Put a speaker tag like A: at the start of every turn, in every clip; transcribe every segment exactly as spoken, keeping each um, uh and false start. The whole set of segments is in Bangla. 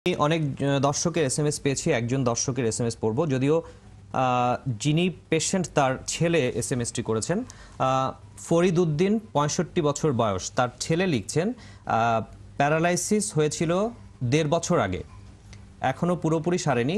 A: আমি অনেক দর্শকের এসএমএস পেয়েছি, একজন দর্শকের এসএমএস পড়ব, যদিও যিনি পেশেন্ট তার ছেলে এসএমএসটি করেছেন। ফরিদ উদ্দিন, পঁয়ষট্টি বছর বয়স, তার ছেলে লিখছেন প্যারালাইসিস হয়েছিল দেড় বছর আগে, এখনো পুরোপুরি সারেনি,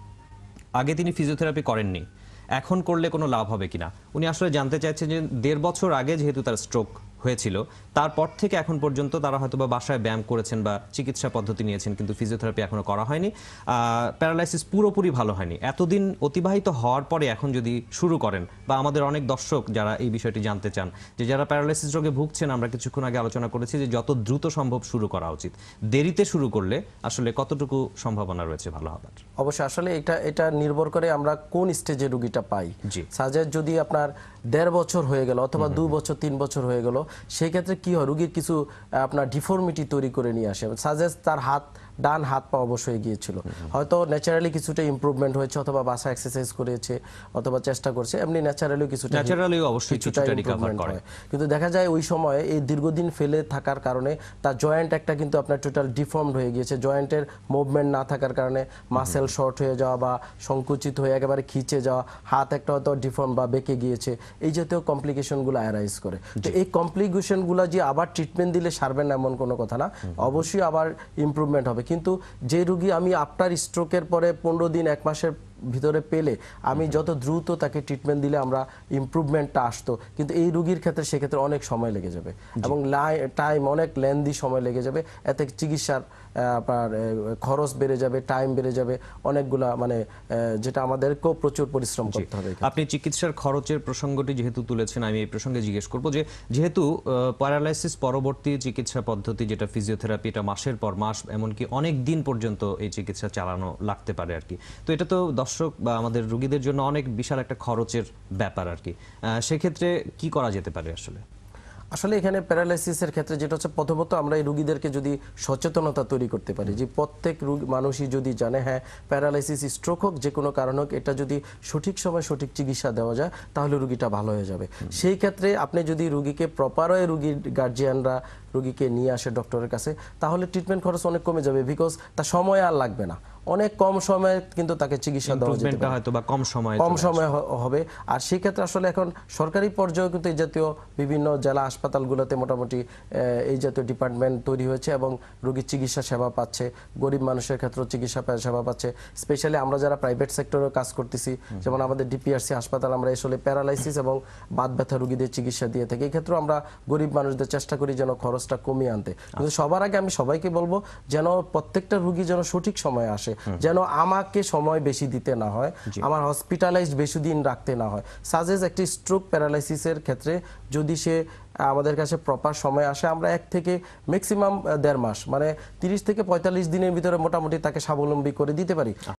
A: আগে তিনি ফিজিওথেরাপি করেননি, এখন করলে কোনো লাভ হবে কিনা। উনি আসলে জানতে চাইছেন যে দেড় বছর আগে যেহেতু তার স্ট্রোক হয়েছিল, তারপর থেকে এখন পর্যন্ত তারা হয়তো বা বাসায় ব্যায়াম করেছেন বা চিকিৎসা পদ্ধতি নিয়েছেন, কিন্তু ফিজিওথেরাপি এখনো করা হয়নি, প্যারালাইসিস পুরোপুরি ভালো হয়নি। এতদিন অতিবাহিত হওয়ার পরে এখন যদি শুরু করেন, বা আমাদের অনেক দর্শক যারা এই বিষয়টি জানতে চান যে যারা প্যারালাইসিস রোগে ভুগছেন, আমরা কিছুক্ষণ আগে আলোচনা করেছি যে যত দ্রুত সম্ভব শুরু করা উচিত, দেরিতে শুরু করলে আসলে কতটুকু সম্ভাবনা রয়েছে ভালো হবার?
B: অবশ্যই আসলে এটা এটা নির্ভর করে আমরা কোন স্টেজে রোগীটা পাই। সাজেস্ট যদি আপনার দেড় বছর হয়ে গেল অথবা দু বছর তিন বছর হয়ে গেল, সেই ক্ষেত্রে কি হয়, রোগীর কিছু আপনার ডিফর্মিটি তৈরি করে নিয়ে আসে। সাজেস্ট তার হাত ডান হাত পা অবশ্যই গিয়েছিল, হয়তো ন্যাচারালি কিছুটা ইমপ্রুভমেন্ট হয়েছে, অথবা বাসা এক্সারসাইজ করেছে অথবা চেষ্টা করছে, এমনি ন্যাচারালি কিছুটা
A: ন্যাচারালি অবশ্যই কিছুটা রিকভার করে।
B: কিন্তু দেখা যায় ওই সময় এই দীর্ঘদিন ফেলে থাকার কারণে তার জয়েন্ট একটা কিন্তু আপনার টোটাল ডিফর্মড হয়ে গিয়েছে। জয়েন্টের মুভমেন্ট না থাকার কারণে মাসেল শর্ট হয়ে যাওয়া বা সংকুচিত হয়ে একেবারে খিচে যাওয়া, হাত একটা হয়তো ডিফর্ম বা বেঁকে গিয়েছে, এই জাতীয় কমপ্লিকেশনগুলো অ্যারাইজ করে। তো এই কমপ্লিকেশনগুলো যে আবার ট্রিটমেন্ট দিলে সারবেন না এমন কোনো কথা না, অবশ্যই আবার ইমপ্রুভমেন্ট হবে। কিন্তু যে রোগী আমি আফটার স্ট্রোকের পরে পনেরো দিন এক মাসের ভিতরে পেলে আমি যত দ্রুত তাকে ট্রিটমেন্ট দিলে আমরা ইমপ্রুভমেন্টটা আসতো, কিন্তু এই রোগীর ক্ষেত্রে সেক্ষেত্রে অনেক সময় লেগে যাবে এবং টাইম অনেক লেন্দি সময় লেগে যাবে। এতে চিকিৎসার আপনার খরচ বেড়ে যাবে, টাইম বেড়ে যাবে, অনেকগুলা মানে যেটা আমাদেরকেও প্রচুর পরিশ্রম করতে হবে।
A: আপনি চিকিৎসার খরচের প্রসঙ্গটি যেহেতু তুলেছেন, আমি এই প্রসঙ্গে জিজ্ঞেস করব যে যেহেতু প্যারালাইসিস পরবর্তী চিকিৎসা পদ্ধতি যেটা ফিজিওথেরাপি, এটা মাসের পর মাস এমনকি অনেক দিন পর্যন্ত এই চিকিৎসা চালানো লাগতে পারে আর কি। তো এটা তো দর্শক বা আমাদের রোগীদের জন্য অনেক বিশাল একটা খরচের ব্যাপার আর কি। সেক্ষেত্রে কি করা যেতে পারে আসলে?
B: আসলে এখানে প্যারালাইসিসের ক্ষেত্রে যেটা হচ্ছে, প্রথমত আমরা এই রোগীদেরকে যদি সচেতনতা তৈরি করতে পারি যে প্রত্যেক মানুষই যদি জানে হ্যাঁ প্যারালাইসিস স্ট্রোক হোক যে কোনো কারণ হোক, এটা যদি সঠিক সময় সঠিক চিকিৎসা দেওয়া যায় তাহলে রোগীটা ভালো হয়ে যাবে। সেই ক্ষেত্রে আপনি যদি রোগীকে প্রপার ওয়ে রোগীর গার্জিয়ানরা রোগীকে নিয়ে আসে ডক্টরের কাছে, তাহলে ট্রিটমেন্ট খরচ অনেক কমে যাবে, বিকজ তার সময় আর লাগবে না, অনেক কম সময়ে কিন্তু তাকে চিকিৎসা দেওয়া যেতে পারে,
A: হয়তো বা কম সময়
B: কম সময় হবে। আর সেই ক্ষেত্রে আসলে এখন সরকারি পর্যায়ে কিন্তু এই জাতীয় বিভিন্ন জেলা হাসপাতালগুলোতে মোটামুটি এই জাতীয় ডিপার্টমেন্ট তৈরি হয়েছে এবং রোগীর চিকিৎসা সেবা পাচ্ছে, গরিব মানুষের ক্ষেত্রেও চিকিৎসা সেবা পাচ্ছে। স্পেশালি আমরা যারা প্রাইভেট সেক্টরে কাজ করতেছি, যেমন আমাদের ডিপিআরসি হাসপাতাল, আমরা আসলে প্যারালাইসিস এবং বাত ব্যথা রোগীদের চিকিৎসা দিয়ে থাকি। এই ক্ষেত্রে আমরা গরিব মানুষদের চেষ্টা করি যেন খরচটা কমিয়ে আনতে। কিন্তু সবার আগে আমি সবাইকে বলবো যেন প্রত্যেকটা রোগী যেন সঠিক সময়ে আসে, যেন আমাকে সময় বেশি দিতে না হয়, আমার হসপিটালাইজড বেশি দিন রাখতে না হয়। সাজেস একটি স্ট্রোক প্যারালাইসিসের ক্ষেত্রে যদি সে আমাদের কাছে প্রপার সময় আসে, আমরা এক থেকে ম্যাক্সিমাম দেড় মাস মানে তিরিশ থেকে পঁয়তাল্লিশ দিনের ভিতরে মোটামুটি তাকে স্বাবলম্বী করে দিতে পারি।